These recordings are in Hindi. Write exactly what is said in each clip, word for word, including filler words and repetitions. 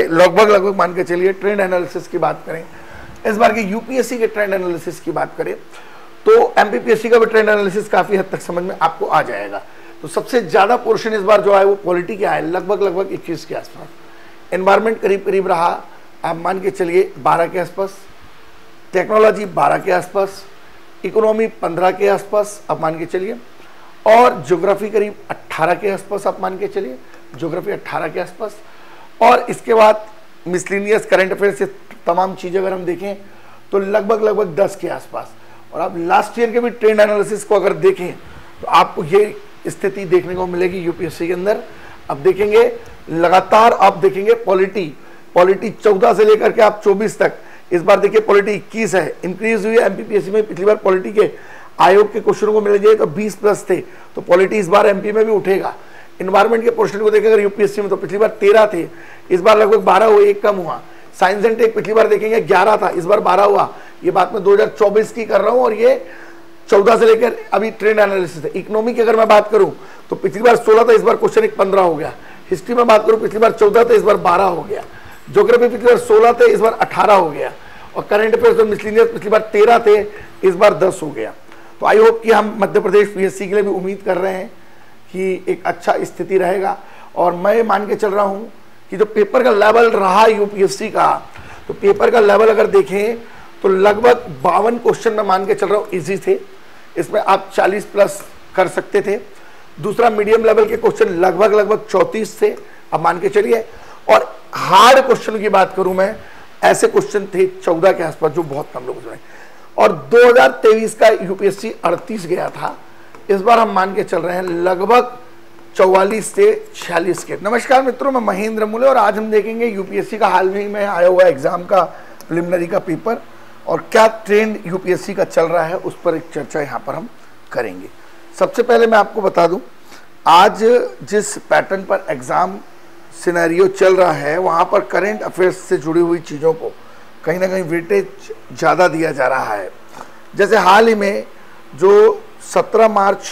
लगभग लगभग मान के चलिए ट्रेंड एनालिसिस की बात करें, इस बार के यूपीएससी के ट्रेंड एनालिसिस की बात करें तो एमपीपीएससी का भी ट्रेंड एनालिसिस काफी हद तक समझ में आपको आ जाएगा। तो सबसे ज्यादा पोर्शन इस बार जो है वो पॉलिटी का है, लगभग लगभग इक्कीस के आसपास। एनवायरमेंट करीब करीब रहा, आप मान के चलिए बारह के आसपास, टेक्नोलॉजी बारह के आसपास, इकोनॉमी पंद्रह के आसपास आप मान के चलिए, और ज्योग्राफी करीब अट्ठारह के आसपास आप मान के चलिए, ज्योग्राफी अट्ठारह के आसपास। और इसके बाद मिसलिनियस करंट अफेयर से तमाम चीज़ें अगर हम देखें तो लगभग लगभग दस के आसपास। और आप लास्ट ईयर के भी ट्रेंड एनालिसिस को अगर देखें तो आपको ये स्थिति देखने को मिलेगी यूपीएससी के अंदर। अब देखेंगे लगातार, आप देखेंगे पॉलिटी पॉलिटी चौदह से लेकर के आप चौबीस तक, इस बार देखिए पॉलिटी इक्कीस है, इंक्रीज हुई है एमपीपीएससी में। पिछली बार पॉलिटी के आयोग के क्वेश्चनों को मिल जाए तो बीस प्लस थे, तो पॉलिटी इस बार एमपी में भी उठेगा। इन्वायरमेंट के पोर्शन को देखें अगर यूपीएससी में तो पिछली बार तेरह थे, इस बार लगभग बारह हुए, एक कम हुआ। साइंस एंड टेक पिछली बार देखेंगे ग्यारह था, इस बार बारह हुआ। ये बात मैं दो हज़ार चौबीस की कर रहा हूं और ये चौदह से लेकर अभी ट्रेंड एनालिसिस है। इकोनॉमी की अगर मैं बात करूं तो पिछली बार सोलह था, इस बार क्वेश्चन एक पंद्रह हो गया। हिस्ट्री में बात करूं पिछली बार चौदह था, इस बार बारह हो गया। ज्योग्राफी पिछली बार सोलह थे, इस बार अठारह हो गया। और करंट अफेयर्स और मिसलिनियस पिछली बार तेरह थे, इस बार दस हो गया। तो आई होप कि हम मध्य प्रदेश पीएससी के लिए भी उम्मीद कर रहे हैं कि एक अच्छा स्थिति रहेगा। और मैं मान के चल रहा हूं कि जो पेपर का लेवल रहा यूपीएससी का, तो पेपर का लेवल अगर देखें तो लगभग बावन क्वेश्चन मैं मान के चल रहा हूं इजी थे, इसमें आप चालीस प्लस कर सकते थे। दूसरा मीडियम लेवल के क्वेश्चन लगभग लगभग चौंतीस थे, अब मान के चलिए। और हार्ड क्वेश्चन की बात करूं मैं, ऐसे क्वेश्चन थे चौदह के आसपास जो बहुत कम लोग जुड़े। और दो हज़ार तेईस का यूपीएससी अड़तीस गया था, इस बार हम मान के चल रहे हैं लगभग चौवालीस से छियालीस के। नमस्कार मित्रों, मैं महेंद्र मूले और आज हम देखेंगे यूपीएससी का हाल ही में आया हुआ एग्जाम का प्रिलिमिनरी का पेपर और क्या ट्रेंड यूपीएससी का चल रहा है, उस पर एक चर्चा यहाँ पर हम करेंगे। सबसे पहले मैं आपको बता दूं, आज जिस पैटर्न पर एग्जाम सिनेरियो चल रहा है वहाँ पर करंट अफेयर्स से जुड़ी हुई चीज़ों को कहीं ना कहीं वेटेज ज़्यादा दिया जा रहा है। जैसे हाल ही में जो सत्रह मार्च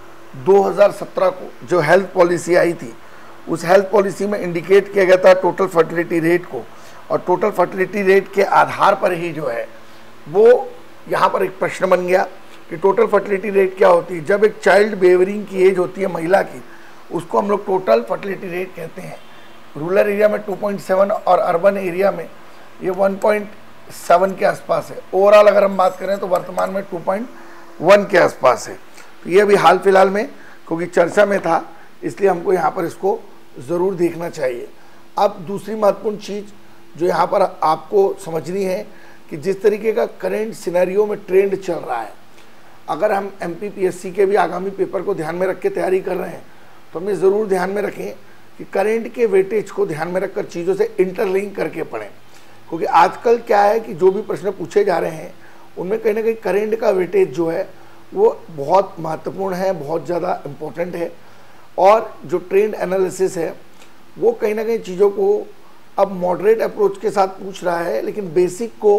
दो हज़ार सत्रह को जो हेल्थ पॉलिसी आई थी, उस हेल्थ पॉलिसी में इंडिकेट किया गया था टोटल फर्टिलिटी रेट को, और टोटल फर्टिलिटी रेट के आधार पर ही जो है वो यहाँ पर एक प्रश्न बन गया कि टोटल फर्टिलिटी रेट क्या होती है। जब एक चाइल्ड बेवरिंग की एज होती है महिला की, उसको हम लोग टोटल फर्टिलिटी रेट कहते हैं। रूरल एरिया में टू पॉइंट सेवन और अर्बन एरिया में ये वन पॉइंट सेवन के आसपास है। ओवरऑल अगर हम बात करें तो वर्तमान में टू पॉइंट वन के आसपास है। तो ये अभी हाल फिलहाल में क्योंकि चर्चा में था, इसलिए हमको यहाँ पर इसको ज़रूर देखना चाहिए। अब दूसरी महत्वपूर्ण चीज़ जो यहाँ पर आपको समझनी है कि जिस तरीके का करेंट सिनेरियो में ट्रेंड चल रहा है, अगर हम एमपीपीएससी के भी आगामी पेपर को ध्यान में रख के तैयारी कर रहे हैं तो हमें ज़रूर ध्यान में रखें कि करेंट के वेटेज को ध्यान में रखकर चीज़ों से इंटरलिंक करके पढ़ें। क्योंकि आजकल क्या है कि जो भी प्रश्न पूछे जा रहे हैं उनमें कहीं ना कहीं करेंट का वेटेज जो है वो बहुत महत्वपूर्ण है, बहुत ज़्यादा इम्पोर्टेंट है। और जो ट्रेंड एनालिसिस है वो कहीं ना कहीं चीज़ों को अब मॉडरेट अप्रोच के साथ पूछ रहा है, लेकिन बेसिक को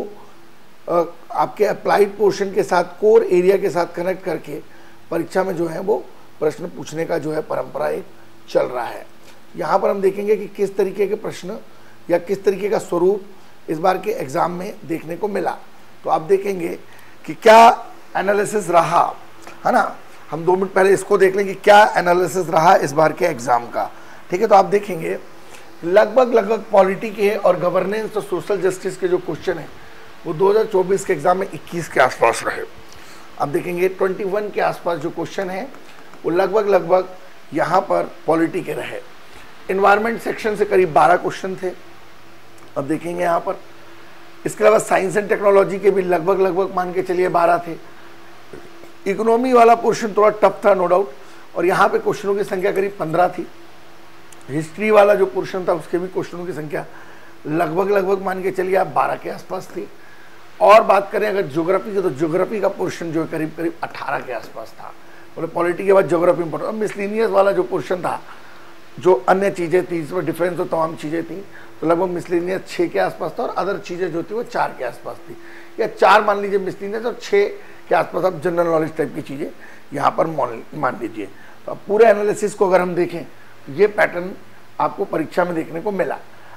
आपके अप्लाइड पोर्शन के साथ, कोर एरिया के साथ कनेक्ट करके परीक्षा में जो है वो प्रश्न पूछने का जो है परंपरा एक चल रहा है। यहाँ पर हम देखेंगे कि किस तरीके के प्रश्न या किस तरीके का स्वरूप इस बार के एग्ज़ाम में देखने को मिला। तो आप देखेंगे कि क्या एनालिसिस रहा, है ना। हम दो मिनट पहले इसको देख लें कि क्या एनालिसिस रहा इस बार के एग्ज़ाम का, ठीक है। तो आप देखेंगे लगभग लगभग पॉलिटी के और गवर्नेंस और सोशल जस्टिस के जो क्वेश्चन हैं वो दो हज़ार चौबीस के एग्ज़ाम में इक्कीस के आसपास रहे। अब देखेंगे इक्कीस के आसपास जो क्वेश्चन है वो लगभग लगभग यहाँ पर पॉलिटी के रहे। इन्वायरमेंट सेक्शन से करीब बारह क्वेश्चन थे, अब देखेंगे यहाँ पर। इसके अलावा साइंस एंड टेक्नोलॉजी के भी लगभग लगभग मान के चलिए बारह थे। इकोनॉमी वाला पोर्शन थोड़ा टफ था नो डाउट, और यहाँ पे क्वेश्चनों की संख्या करीब पंद्रह थी। हिस्ट्री वाला जो पोर्शन था उसके भी क्वेश्चनों की संख्या लगभग लगभग मान के चलिए आप बारह के आसपास थी। और बात करें अगर ज्योग्राफी की, तो ज्योग्राफी का पोर्शन जो है करीब करीब अठारह के आसपास था। बोले पॉलिटी के बाद ज्योग्राफी इंपॉर्टेंट। और मिसलिनियस वाला जो पोर्शन था, जो अन्य चीज़ें थी इसमें डिफरेंस और तमाम चीज़ें थी, तो लगभग मिसलिनियस छः के आसपास था और अदर चीज़ें जो थी वो चार के आसपास थी, या चार मान लीजिए मिसलिनियस और छः के आसपास आप जनरल नॉलेज टाइप की चीज़ें यहाँ पर मान लीजिए। तो अब पूरे एनालिसिस को अगर हम देखें तो ये पैटर्न आपको परीक्षा में देखने को मिला।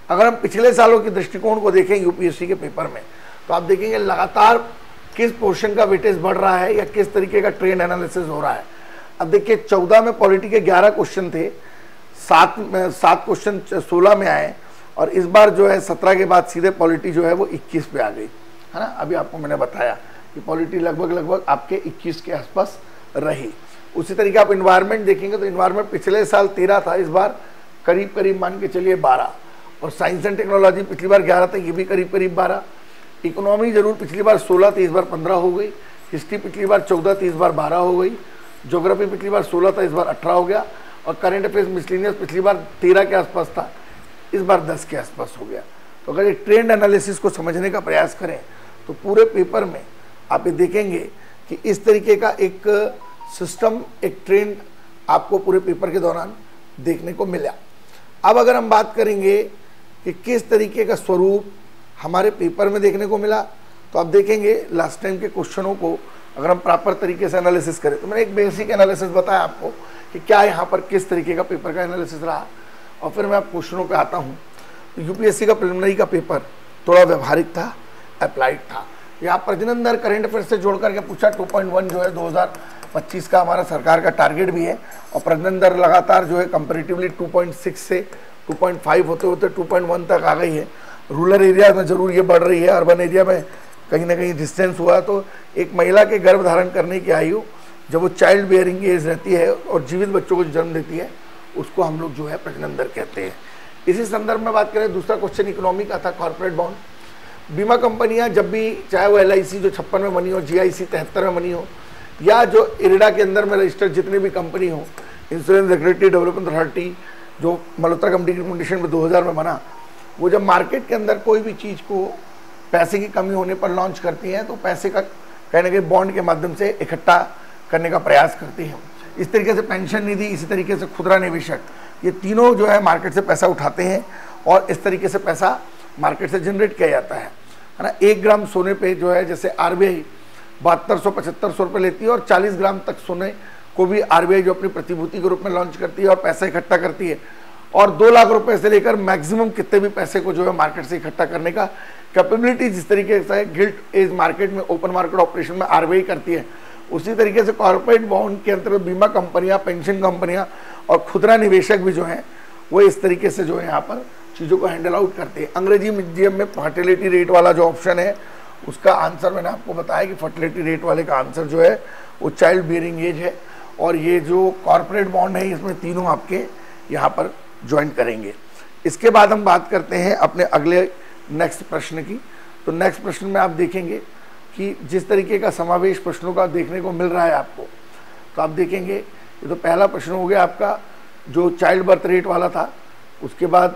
अगर हम पिछले सालों के दृष्टिकोण को देखें यूपीएससी के पेपर में, तो आप देखेंगे लगातार किस पोर्शन का वेटेज बढ़ रहा है या किस तरीके का ट्रेंड एनालिसिस हो रहा है। अब देखिए चौदह में पॉलिटी के ग्यारह क्वेश्चन थे, सात में सात क्वेश्चन सोलह में आए, और इस बार जो है सत्रह के बाद सीधे पॉलिटी जो है वो इक्कीस पे आ गई है ना। अभी आपको मैंने बताया कि पॉलिटी लगभग लगभग आपके इक्कीस के आसपास रही। उसी तरीके आप इन्वायरमेंट देखेंगे तो इन्वायरमेंट पिछले साल तेरह था, इस बार करीब करीब मान के चलिए बारह, और साइंस एंड टेक्नोलॉजी पिछली बार ग्यारह था, ये भी करीब करीब बारह। इकोनॉमी जरूर पिछली बार सोलह थी, इस बार पंद्रह हो गई। हिस्ट्री पिछली बार चौदह थी, इस बार बारह हो गई। ज्योग्राफी पिछली बार सोलह था, इस बार अठारह हो गया। और करंट अफेयर्स मिसलिनियस पिछली बार तेरह के आसपास था, इस बार दस के आसपास हो गया। तो अगर एक ट्रेंड एनालिसिस को समझने का प्रयास करें तो पूरे पेपर में आप ये देखेंगे कि इस तरीके का एक सिस्टम, एक ट्रेंड आपको पूरे पेपर के दौरान देखने को मिला। अब अगर हम बात करेंगे कि किस तरीके का स्वरूप हमारे पेपर में देखने को मिला, तो आप देखेंगे लास्ट टाइम के क्वेश्चनों को अगर हम प्रॉपर तरीके से एनालिसिस करें, तो मैंने एक बेसिक एनालिसिस बताया आपको कि क्या यहाँ पर किस तरीके का पेपर का एनालिसिस रहा, और फिर मैं आप क्वेश्चनों पे आता हूँ। तो यूपीएससी का प्रिलिमिनरी का पेपर थोड़ा व्यवहारिक था, अप्लाइड था। यहाँ प्रजनन दर करंट अफेयर से जोड़ करके पूछा, टू पॉइंट वन जो है दो हज़ार पच्चीस का हमारा सरकार का टारगेट भी है, और प्रजनन दर लगातार जो है कंपेरेटिवली टू पॉइंट सिक्स से टू पॉइंट फाइव होते होते टू पॉइंट वन तक आ गई है। रूरल एरिया में जरूर ये बढ़ रही है, अर्बन एरिया में कहीं ना कहीं डिस्टेंस हुआ। तो एक महिला के गर्भ धारण करने की आयु जब वो चाइल्ड बेयरिंग एज रहती है और जीवित बच्चों को जन्म देती है, उसको हम लोग जो है प्रजनन दर कहते हैं। इसी संदर्भ में बात करें, दूसरा क्वेश्चन इकोनॉमी का था, कॉर्पोरेट बॉन्ड। बीमा कंपनियां जब भी, चाहे वो एल आई सी जो छप्पन में बनी हो, जी आई सी तिहत्तर में बनी हो, या जो इरिडा के अंदर में रजिस्टर्ड जितनी भी कंपनी हो, इंश्योरेंस रेगुलेटरी डेवलपमेंट अथॉरिटी जो मल्होत्रा कमेटी की रिकमेंडेशन में दो हज़ार में बना, वो जब मार्केट के अंदर कोई भी चीज़ को पैसे की कमी होने पर लॉन्च करती हैं, तो पैसे का कहीं ना कहीं बॉन्ड के माध्यम से इकट्ठा करने का प्रयास करती हैं। इस तरीके से पेंशन निधि, इसी तरीके से खुदरा निवेशक, ये तीनों जो है मार्केट से पैसा उठाते हैं और इस तरीके से पैसा मार्केट से जनरेट किया जाता है है ना। एक ग्राम सोने पे जो है जैसे आरबीआई बहत्तर सौ पचहत्तर सौ रुपये लेती है, और चालीस ग्राम तक सोने को भी आरबीआई जो अपनी प्रतिभूति के रूप में लॉन्च करती है और पैसा इकट्ठा करती है, और दो लाख रुपए से लेकर मैक्सिमम कितने भी पैसे को जो है मार्केट से इकट्ठा करने का कैपेबिलिटी जिस तरीके से गिल्ट एज मार्केट में, ओपन मार्केट ऑपरेशन में आरबीआई करती है, उसी तरीके से कॉर्पोरेट बॉन्ड के अंतर्गत बीमा कंपनियां, पेंशन कंपनियां और खुदरा निवेशक भी जो हैं वो इस तरीके से जो है यहाँ पर चीज़ों को हैंडल आउट करते हैं। अंग्रेजी मीडियम में फर्टिलिटी रेट वाला जो ऑप्शन है, उसका आंसर मैंने आपको बताया कि फर्टिलिटी रेट वाले का आंसर जो है वो चाइल्ड बियरिंग एज है, और ये जो कॉर्पोरेट बॉन्ड है इसमें तीनों आपके यहाँ पर ज्वाइन करेंगे। इसके बाद हम बात करते हैं अपने अगले नेक्स्ट प्रश्न की। तो नेक्स्ट प्रश्न में आप देखेंगे कि जिस तरीके का समावेश प्रश्नों का देखने को मिल रहा है आपको, तो आप देखेंगे ये तो पहला प्रश्न हो गया आपका जो चाइल्ड बर्थ रेट वाला था। उसके बाद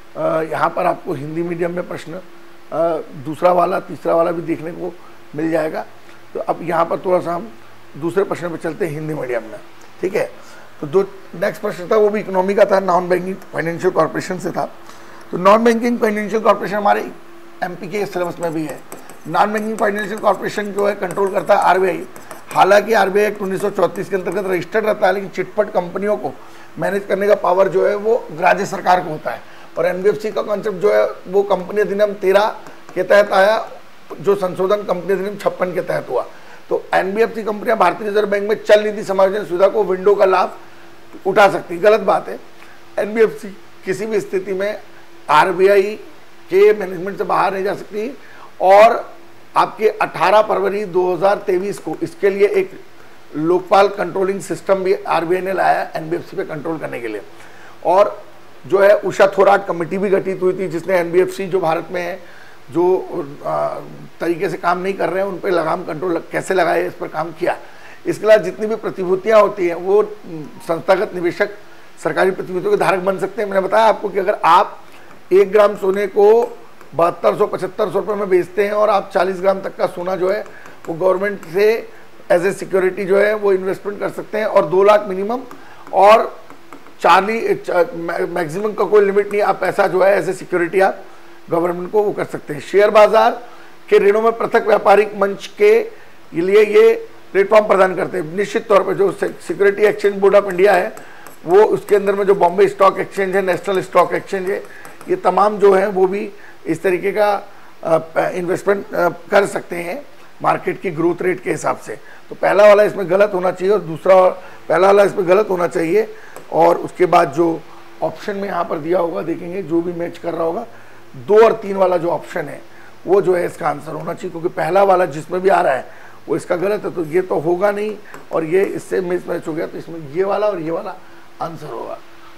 यहाँ पर आपको हिंदी मीडियम में प्रश्न दूसरा वाला, तीसरा वाला भी देखने को मिल जाएगा। तो अब यहाँ पर थोड़ा सा हम दूसरे प्रश्न पर चलते हैं हिंदी मीडियम में, ठीक है। तो दो नेक्स्ट प्रश्न था वो भी इकोनॉमी का था, नॉन बैंकिंग फाइनेंशियल कॉर्पोरेशन से था। तो नॉन बैंकिंग फाइनेंशियल कॉर्पोरेशन हमारे एमपी के सिलेबस में भी है। नॉन बैंकिंग फाइनेंशियल कॉर्पोरेशन जो है कंट्रोल करता है आरबीआई। हालांकि आरबीआई एक्ट उन्नीस सौ चौंतीस के अंतर्गत रजिस्टर्ड रहता है, लेकिन चिटफंड कंपनियों को मैनेज करने का पावर जो है वो राज्य सरकार को होता है। और एनबीएफसी का कॉन्सेप्ट जो है वो कंपनी अधिनियम तेरह के तहत आया, जो संशोधन कंपनी अधिनियम छप्पन के तहत हुआ। तो एनबीएफसी कंपनियां भारतीय रिजर्व बैंक में चल निधि समायोजन सुविधा को विंडो का लाभ उठा सकती। गलत बात है, एनबीएफसी किसी भी स्थिति में आरबीआई के मैनेजमेंट से बाहर नहीं जा सकती। और आपके अठारह फरवरी दो हज़ार तेईस को इसके लिए एक लोकपाल कंट्रोलिंग सिस्टम भी आरबीआई ने लाया एनबीएफसी पे कंट्रोल करने के लिए। और जो है उषा थोराट कमेटी भी गठित हुई थी, जिसने एनबीएफसी जो भारत में है जो आ, तरीके से काम नहीं कर रहे हैं उन पर लगाम कंट्रोल कैसे लगाए, इस पर काम किया। इसके अलावा जितनी भी प्रतिभूतियां होती हैं वो संस्थागत निवेशक सरकारी प्रतिभूतियों के धारक बन सकते हैं। मैंने बताया आपको कि अगर आप एक ग्राम सोने को बहत्तर सौ पचहत्तर सौ रुपये में बेचते हैं और आप चालीस ग्राम तक का सोना जो है वो गवर्नमेंट से एज ए सिक्योरिटी जो है वो इन्वेस्टमेंट कर सकते हैं, और दो लाख मिनिमम और चार्ली मैक्सिमम का कोई लिमिट नहीं, आप पैसा जो है एज ए सिक्योरिटी आप गवर्नमेंट को वो कर सकते हैं। शेयर बाजार के ऋणों में पृथक व्यापारिक मंच के लिए ये प्लेटफॉर्म प्रदान करते हैं। निश्चित तौर पर जो security exchange board of India है वो उसके अंदर में जो बॉम्बे स्टॉक एक्सचेंज है, नेशनल स्टॉक एक्सचेंज है, ये तमाम जो है वो भी इस तरीके का इन्वेस्टमेंट कर सकते हैं मार्केट की ग्रोथ रेट के हिसाब से। तो पहला वाला इसमें गलत होना चाहिए और दूसरा पहला वाला इसमें गलत होना चाहिए, और उसके बाद जो ऑप्शन में यहाँ पर दिया होगा देखेंगे जो भी मैच कर रहा होगा, दो और तीन वाला जो ऑप्शन है वो जो है इसका आंसर होना चाहिए, क्योंकि पहला वाला जिसमें भी आ रहा है वो इसका गलत है, तो ये तो होगा नहीं और ये इससे मिस मैच हो गया, तो इसमें ये वाला और ये वाला आंसर होगा।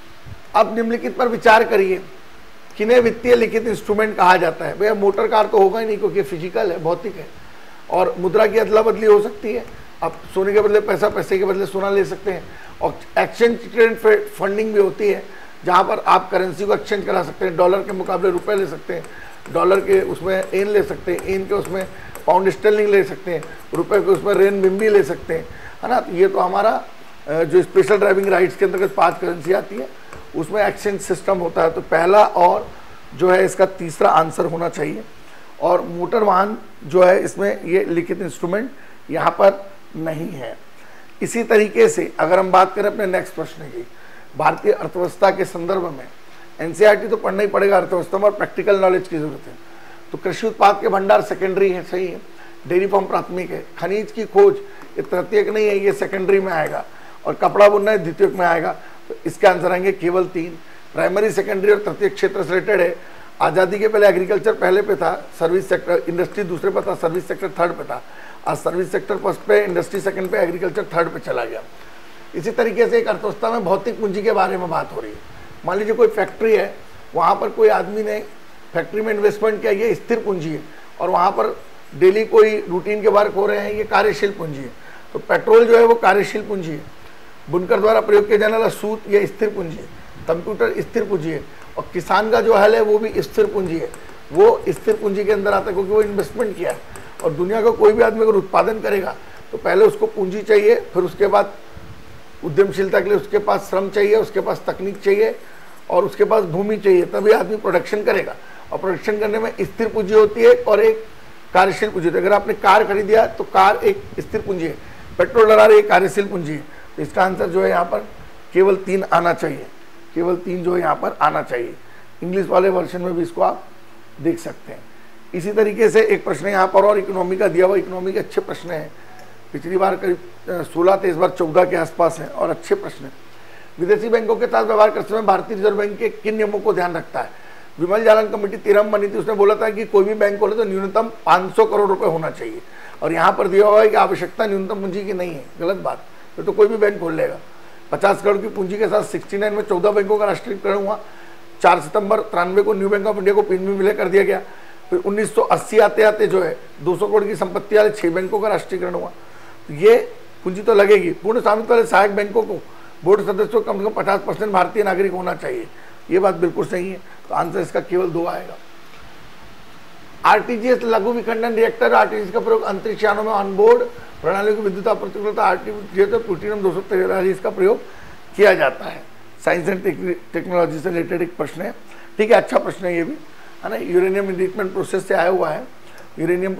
अब निम्नलिखित पर विचार करिए, किन्हें वित्तीय लिखित इंस्ट्रूमेंट कहा जाता है? भैया मोटर कार तो होगा ही नहीं क्योंकि फिजिकल है, भौतिक है, और मुद्रा की अदला बदली हो सकती है, आप सोने के बदले पैसा, पैसे के बदले सोना ले सकते हैं, और एक्सचेंज ट्रेड फंडिंग भी होती है जहां पर आप करेंसी को एक्सचेंज करा सकते हैं, डॉलर के मुकाबले रुपए ले सकते हैं, डॉलर के उसमें एन ले सकते हैं, एन के उसमें पाउंड स्टर्लिंग ले सकते हैं, रुपए के उसमें रेन बिम्बी ले सकते हैं, है ना। तो ये तो हमारा जो स्पेशल ड्राइविंग राइट्स के अंतर्गत पांच करेंसी आती है उसमें एक्सचेंज सिस्टम होता है। तो पहला और जो है इसका तीसरा आंसर होना चाहिए। और मोटर वाहन जो है इसमें ये लिखित इंस्ट्रूमेंट यहाँ पर नहीं है। इसी तरीके से अगर हम बात करें अपने नेक्स्ट प्रश्न की, भारतीय अर्थव्यवस्था के संदर्भ में एनसीईआरटी तो पढ़ना ही पड़ेगा अर्थव्यवस्था में, और प्रैक्टिकल नॉलेज की जरूरत है। तो कृषि उत्पाद के भंडार सेकेंडरी है, सही है, डेयरी फार्म प्राथमिक है, खनिज की खोज ये तृतीयक नहीं है, ये सेकेंडरी में आएगा, और कपड़ा बुनना द्वितीयक में आएगा। तो इसके आंसर आएंगे केवल तीन। प्राइमरी, सेकेंडरी और तृतीयक क्षेत्र से रिलेटेड है। आज़ादी के पहले एग्रीकल्चर पहले पे था, सर्विस सेक्टर इंडस्ट्री दूसरे पे था, सर्विस सेक्टर थर्ड पे था। आज सर्विस सेक्टर फर्स्ट पे, इंडस्ट्री सेकंड पे, एग्रीकल्चर थर्ड पे चला गया। इसी तरीके से एक अर्थव्यवस्था में भौतिक पूंजी के बारे में बात हो रही है। मान लीजिए कोई फैक्ट्री है, वहाँ पर कोई आदमी ने फैक्ट्री में इन्वेस्टमेंट किया, ये स्थिर पूंजी है, और वहाँ पर डेली कोई रूटीन के वर्क हो रहे हैं, ये कार्यशील पूंजी है। तो पेट्रोल जो है वो कार्यशील पूंजी है, बुनकर द्वारा प्रयोग किया जाने वाला सूत ये स्थिर पूंजी है, कंप्यूटर स्थिर पूंजी है, और किसान का जो हल है वो भी स्थिर पूंजी है, वो स्थिर पूंजी के अंदर आता है क्योंकि वो इन्वेस्टमेंट किया है। और दुनिया का कोई भी आदमी अगर उत्पादन करेगा तो पहले उसको पूंजी चाहिए, फिर उसके बाद उद्यमशीलता के लिए उसके पास श्रम चाहिए, उसके पास तकनीक चाहिए, और उसके पास भूमि चाहिए, तभी आदमी प्रोडक्शन करेगा। और प्रोडक्शन करने में स्थिर पूंजी होती है और एक कार्यशील पूंजी होती है। अगर आपने कार खरीदिया तो कार एक स्थिर पूंजी है, पेट्रोल डला रही है कार्यशील पूंजी है। तो इसका आंसर जो है यहाँ पर केवल तीन आना चाहिए, केवल तीन जो है यहाँ पर आना चाहिए। इंग्लिश वाले वर्जन में भी इसको आप देख सकते हैं। इसी तरीके से एक प्रश्न यहाँ पर और इकोनॉमी का दिया हुआ, इकोनॉमी के अच्छे प्रश्न हैं, पिछली बार करीब सोलह थे, इस बार चौदह के आसपास हैं और अच्छे प्रश्न हैं। विदेशी बैंकों के साथ व्यवहार करते समय भारतीय रिजर्व बैंक के किन नियमों को ध्यान रखता है? विमल जालन कमेटी तेरह में बनी थी, उसने बोला था कि कोई भी बैंक खोले तो न्यूनतम पाँच सौ करोड़ रुपए होना चाहिए, और यहाँ पर दिया हुआ है कि आवश्यकता न्यूनतम पूंजी की नहीं है। गलत बात, तो, तो कोई भी बैंक खोल लेगा। पचास करोड़ की पूंजी के साथ सिक्सटी नाइन में चौदह बैंकों का राष्ट्रीयकरण हुआ। चार सितंबर तिरानवे को न्यू बैंक ऑफ इंडिया को पीएनबी विलय कर दिया गया। फिर उन्नीस सौ अस्सी आते आते जो है दो सौ करोड़ की संपत्ति वाले छह बैंकों का राष्ट्रीयकरण हुआ। तो ये पूंजी तो लगेगी। पूर्ण स्वामित्व वाले सहायक बैंकों को बोर्ड सदस्यों को कम से कम पचास परसेंट भारतीय नागरिक होना चाहिए। ये बात बिल्कुल सही है, तो आंसर इसका केवल दो आएगा। आरटीजीएस लघु विखंडन रिएक्टर, आरटीजीएस का प्रयोग अंतरिक्ष यानों में ऑनबोर्ड प्रणालियों की विद्युत आपूर्ति, आरटीजीएस प्लूटोनियम दो सौ तिरालीस का प्रयोग किया जाता है। साइंस एंड टेक्नोलॉजी से रिलेटेड एक प्रश्न है, ठीक है, अच्छा प्रश्न है ये भी, है ना। यूरेनियम इनरिचमेंट प्रोसेस से आया हुआ है। यूरेनियम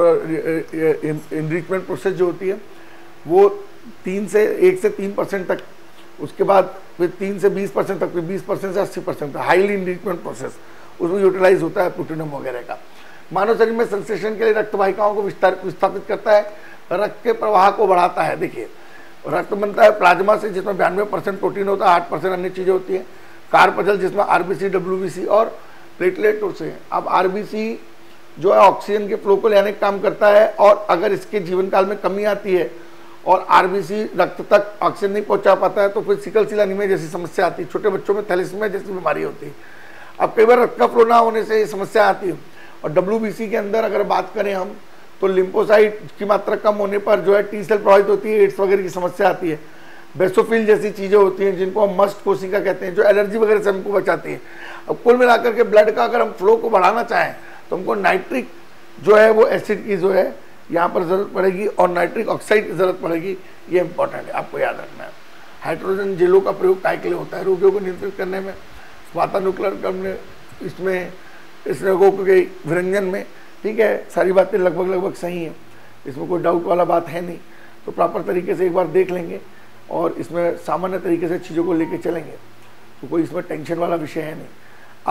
इनरिचमेंट प्रोसेस जो होती है वो तीन से एक से तीन परसेंट तक, उसके बाद फिर तीन से बीस परसेंट तक, फिर बीस परसेंट से अस्सी परसेंट तक हाईली इनरिचमेंट प्रोसेस, उसमें यूटिलाइज होता है प्लूटोनियम वगैरह का। मानव शरीर में संश्लेषण के लिए रक्त वाहिकाओं को विस्तार विस्थापित करता है, रक्त के प्रवाह को बढ़ाता है। देखिए रक्त बनता है प्लाज्मा से, जिसमें बयानवे परसेंट प्रोटीन होता है, आठ परसेंट अन्य चीजें होती है। कार्पजल जिसमें आरबीसी, डब्ल्यूबीसी और प्लेटलेट होते हैं। अब आरबीसी जो है ऑक्सीजन के फ्लो को लेने का काम करता है, और अगर इसके जीवन काल में कमी आती है और आरबीसी रक्त तक ऑक्सीजन नहीं पहुंचा पाता है तो फिर सिकल सेल एनीमिया जैसी समस्या आती है। छोटे बच्चों में थैलेसीमिया जैसी बीमारी होती है। अब कई बार रक्त का फ्लो ना होने से ये समस्या आती है। और डब्ल्यूबीसी के अंदर अगर बात करें हम तो लिम्फोसाइट की मात्रा कम होने पर जो है टी सेल प्रभावित होती है, एड्स वगैरह की समस्या आती है। बेसोफिल जैसी चीजें होती हैं जिनको हम मस्ट कोशिका कहते हैं, जो एलर्जी वगैरह से हमको बचाती है। अब कुल मिलाकर के ब्लड का अगर हम फ्लो को बढ़ाना चाहें तो हमको नाइट्रिक जो है वो एसिड की जो है यहाँ पर जरूरत पड़ेगी, और नाइट्रिक ऑक्साइड की जरूरत पड़ेगी। ये इंपॉर्टेंट है, आपको याद रखना है। हाइड्रोजन जेलों का प्रयोग काय के लिए होता है? रोगियों को नियंत्रित करने में, वातानुकूलन करने, इसमें इस रोगों के विरंजन में, ठीक है। सारी बातें लगभग लगभग सही हैं, इसमें कोई डाउट वाला बात है नहीं। तो प्रॉपर तरीके से एक बार देख लेंगे और इसमें सामान्य तरीके से चीज़ों को लेके चलेंगे तो कोई इसमें टेंशन वाला विषय है नहीं। अब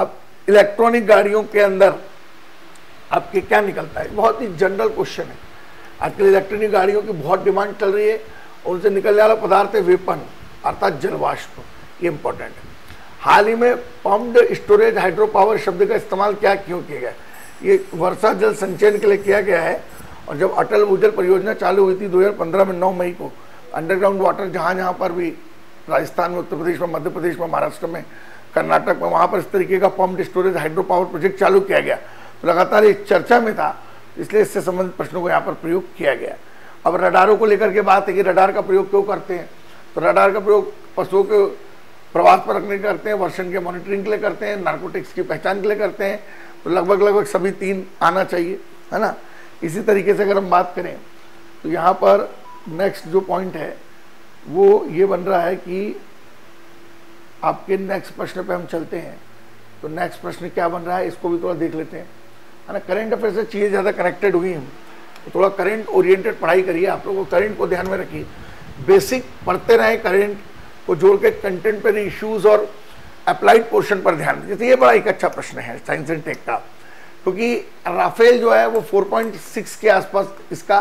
इलेक्ट्रॉनिक गाड़ियों के अंदर आपके क्या निकलता है, बहुत ही जनरल क्वेश्चन है। आजकल इलेक्ट्रॉनिक गाड़ियों की बहुत डिमांड चल रही है और उनसे निकलने वाला पदार्थ है वेपन अर्थात जलवाष्प, ये इंपॉर्टेंट है। हाल ही में पम्प्ड स्टोरेज हाइड्रो पावर शब्द का इस्तेमाल क्या क्यों किया गया, ये वर्षा जल संचयन के लिए किया गया है। और जब अटल भूजल परियोजना चालू हुई थी दो हज़ार पंद्रह में नौ मई को, अंडरग्राउंड वाटर जहाँ जहाँ पर भी राजस्थान में, उत्तर प्रदेश में, मध्य प्रदेश में, महाराष्ट्र में, कर्नाटक में, वहाँ पर इस तरीके का pumped storage hydro power project चालू किया गया। तो लगातार ये चर्चा में था, इसलिए इससे संबंधित प्रश्नों को यहाँ पर प्रयोग किया गया। अब रडारों को लेकर के बात है कि रडार का प्रयोग क्यों करते हैं, तो रडार का प्रयोग पशुओं के प्रवास पर रखने के करते हैं, वर्षण के मॉनिटरिंग के लिए करते हैं, नार्कोटिक्स की पहचान के लिए करते हैं। तो लगभग लगभग सभी तीन आना चाहिए, है ना। इसी तरीके से अगर हम बात करें तो यहाँ पर नेक्स्ट जो पॉइंट है वो ये बन रहा है कि आपके नेक्स्ट प्रश्न पे हम चलते हैं। तो नेक्स्ट प्रश्न क्या बन रहा है इसको भी थोड़ा देख लेते हैं, है ना। करंट अफेयर से चीज़ें ज़्यादा कनेक्टेड हुई हैं तो थोड़ा करंट ओरिएंटेड पढ़ाई करिए, आप लोगों को करंट को ध्यान में रखिए, बेसिक पढ़ते रहे, करंट को जोड़ के कंटेंट पर इश्यूज और अप्लाइड पोर्शन पर ध्यान दें। जैसे ये बड़ा एक अच्छा प्रश्न है साइंस एंड टेक का, क्योंकि राफेल जो है वो चार पॉइंट छह के आसपास इसका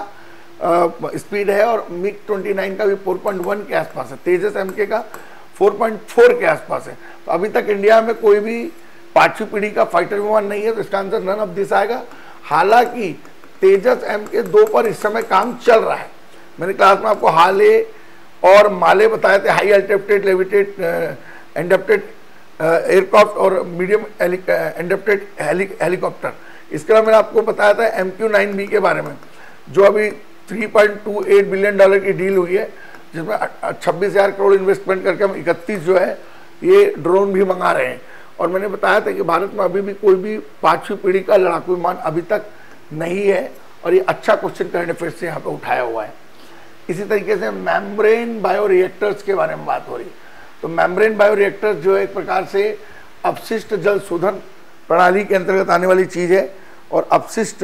स्पीड है और मिग उनतीस का भी चार पॉइंट एक के आसपास है, तेजस एमके का चार पॉइंट चार के आसपास है। तो अभी तक इंडिया में कोई भी पांचवी पीढ़ी का फाइटर विमान नहीं है, तो इसका आंसर नन ऑफ दिस आएगा। हालांकि तेजस एमके दो पर इस समय काम चल रहा है। मैंने क्लास में आपको हाले और माले बताए थे, high altitude levitated adapted aircraft और मीडियम एंडप्टेड हेलीकॉप्टर। इसके अलावा मैंने आपको बताया था एम क्यू नाइन बी के बारे में, जो अभी तीन पॉइंट दो आठ बिलियन डॉलर की डील हुई है, जिसमें छब्बीस हजार करोड़ इन्वेस्टमेंट करके हम इकतीस जो है ये ड्रोन भी मंगा रहे हैं। और मैंने बताया था कि भारत में अभी भी कोई भी पांचवी पीढ़ी का लड़ाकू विमान अभी तक नहीं है, और ये अच्छा क्वेश्चन करंट अफेयर से यहाँ पे उठाया हुआ है। इसी तरीके से मेम्ब्रेन बायोरिएक्टर्स के बारे में बात हो रही, तो मेम्ब्रेन बायोरिएक्टर्स जो है एक प्रकार से अपशिष्ट जल शोधन प्रणाली के अंतर्गत आने वाली चीज़ है, और अपशिष्ट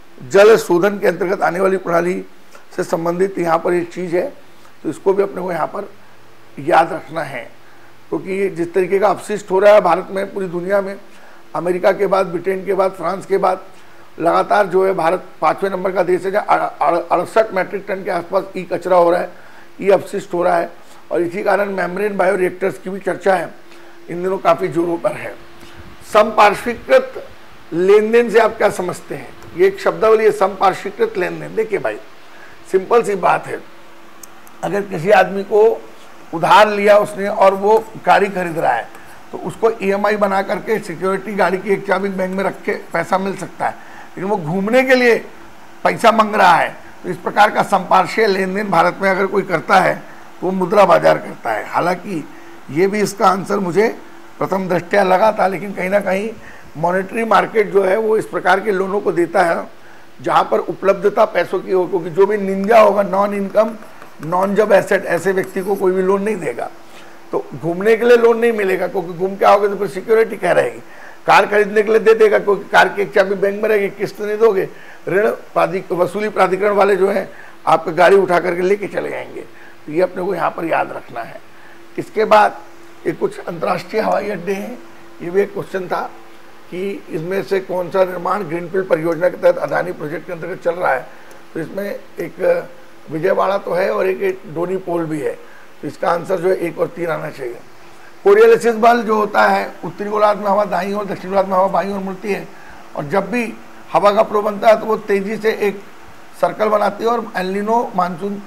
जल शोधन के अंतर्गत आने वाली प्रणाली से संबंधित यहाँ पर ये चीज़ है। तो इसको भी अपने को यहाँ पर याद रखना है, क्योंकि तो जिस तरीके का अपशिष्ट हो रहा है भारत में, पूरी दुनिया में, अमेरिका के बाद, ब्रिटेन के बाद, फ्रांस के बाद लगातार जो है भारत पाँचवें नंबर का देश है, जहाँ अड़सठ मैट्रिक टन के आसपास ई कचरा हो रहा है, ई अपशिष्ट हो रहा है। और इसी कारण मेम्ब्रेन बायोरिएक्टर्स की भी चर्चा है इन दिनों काफ़ी जोरों पर है। समपार्श्विकृत लेन देन से आप क्या समझते हैं, ये एक शब्दावली है, समपार्श्विकृत लेन देन। देखिए भाई, सिंपल सी बात है, अगर किसी आदमी को उधार लिया उसने और वो गाड़ी खरीद रहा है, तो उसको ई एम आई बना करके सिक्योरिटी गाड़ी की एक चाबी बैंक में रख के पैसा मिल सकता है, लेकिन वो घूमने के लिए पैसा मांग रहा है। तो इस प्रकार का संपार्श्विक लेन देन भारत में अगर कोई करता है तो वो मुद्रा बाजार करता है। हालांकि ये भी इसका आंसर मुझे प्रथम दृष्टया लगा था, लेकिन कहीं ना कहीं मॉनेटरी मार्केट जो है वो इस प्रकार के लोनों को देता है जहाँ पर उपलब्धता पैसों की हो, क्योंकि जो भी निंजा होगा, non income non job asset, ऐसे व्यक्ति को कोई भी लोन नहीं देगा। तो घूमने के लिए लोन नहीं मिलेगा, क्योंकि घूम के आओगे तो फिर सिक्योरिटी क्या रहेगी। कार खरीदने के लिए दे देगा, क्योंकि कार की एक चाबी बैंक में रहेगी, किस्त नहीं दोगे, ऋण प्राधिक वसूली प्राधिकरण वाले जो है आपकी गाड़ी उठा करके लेके चले जाएंगे। तो ये अपने को यहाँ पर याद रखना है। इसके बाद एक कुछ अंतर्राष्ट्रीय हवाई अड्डे हैं, ये भी एक क्वेश्चन था कि इसमें से कौन सा निर्माण ग्रीनफील्ड परियोजना के तहत अदानी प्रोजेक्ट के अंतर्गत चल रहा है। तो इसमें एक विजयवाड़ा तो है और एक, एक डोनी पोल भी है, तो इसका आंसर जो है एक और तीन आना चाहिए। कोरियोलिसिस बल जो होता है, उत्तरी गोलार्ध में हवा दाईं और दक्षिण गोलार्ध में हवा बाईं ओर मुड़ती है, और जब भी हवा का फ्लो बनता है तो वो तेजी से एक सर्कल बनाती है और एलिनो मानसून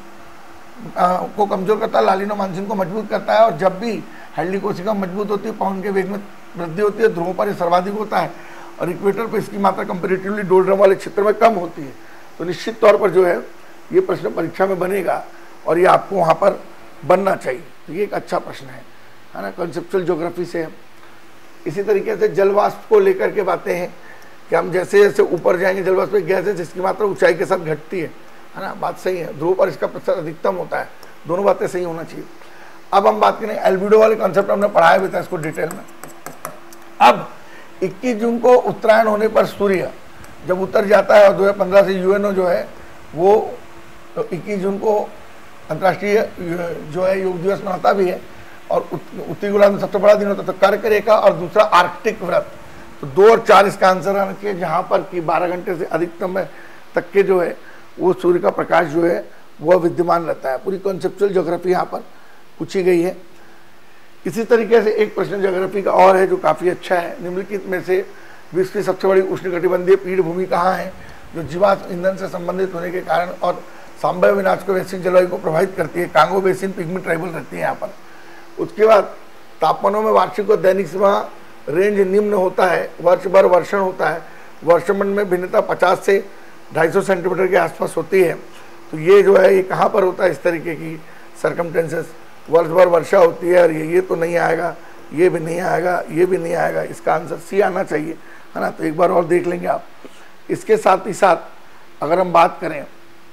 को कमजोर करता है, लालिनो मानसून को मजबूत करता है। और जब भी हैंडली कोशिका मजबूत होती है, पवन के वेग में वृद्धि होती है, ध्रुवों पर सर्वाधिक होता है और इक्वेटर पर इसकी मात्रा कंपेरेटिवली डोलड्रम वाले क्षेत्र में कम होती है। तो निश्चित तौर पर जो है ये प्रश्न परीक्षा में बनेगा और ये आपको वहाँ पर बनना चाहिए। तो ये एक अच्छा प्रश्न है, है ना, कॉन्सेप्चुअल ज्योग्राफी से। इसी तरीके से जलवाष्प को लेकर के बातें हैं कि हम जैसे जैसे ऊपर जाएंगे, जलवाष्प एक गैस है जिसकी मात्रा ऊंचाई के साथ घटती है, है ना, बात सही है। ध्रुव पर इसका प्रतिशत अधिकतम होता है, दोनों बातें सही होना चाहिए। अब हम बात करें एल्बिडो वाले कॉन्सेप्ट, हमने पढ़ाया भी था इसको डिटेल में। अब इक्कीस जून को उत्तरायण होने पर सूर्य जब उतर जाता है, और दो हज़ार पंद्रह से यूएनओ जो है वो तो इक्कीस जून को अंतर्राष्ट्रीय जो है योग दिवस मनाता भी है, और उत्तरी गोलार्ध में सबसे बड़ा दिन होता है। तो कर्क रेखा और दूसरा आर्कटिक व्रत, तो दो और चार इसका आंसर आना चाहिए, जहाँ पर कि बारह घंटे से अधिकतम तक के जो है वो सूर्य का प्रकाश जो है वह विद्यमान रहता है। पूरी कॉन्सेप्चुअल ज्योग्राफी यहाँ पर पूछी गई है। इसी तरीके से एक प्रश्न ज्योग्राफी का और है जो काफ़ी अच्छा है। निम्नलिखित में से विश्व की सबसे बड़ी उष्णकटिबंधीय पीठभूमि कहाँ है, जो जीवाश्म ईंधन से संबंधित होने के कारण और संभाव्य विनाश को वैश्विक जलवायु को प्रभावित करती है? कांगो बेसिन पिग्मी ट्राइबल रहती है यहाँ पर। उसके बाद तापमानों में वार्षिक और दैनिक सीमा रेंज निम्न होता है, वर्ष भर वर्षण होता है, वर्षमंड में भिन्नता पचास से ढाई सौ सेंटीमीटर के आसपास होती है। तो ये जो है ये कहाँ पर होता है, इस तरीके की सर्कमटेंसेस, वर्ष भर वर्षा होती है। और ये ये तो नहीं आएगा, ये भी नहीं आएगा, ये भी नहीं आएगा, इसका आंसर सी आना चाहिए, है ना। तो एक बार और देख लेंगे आप। इसके साथ ही साथ अगर हम बात करें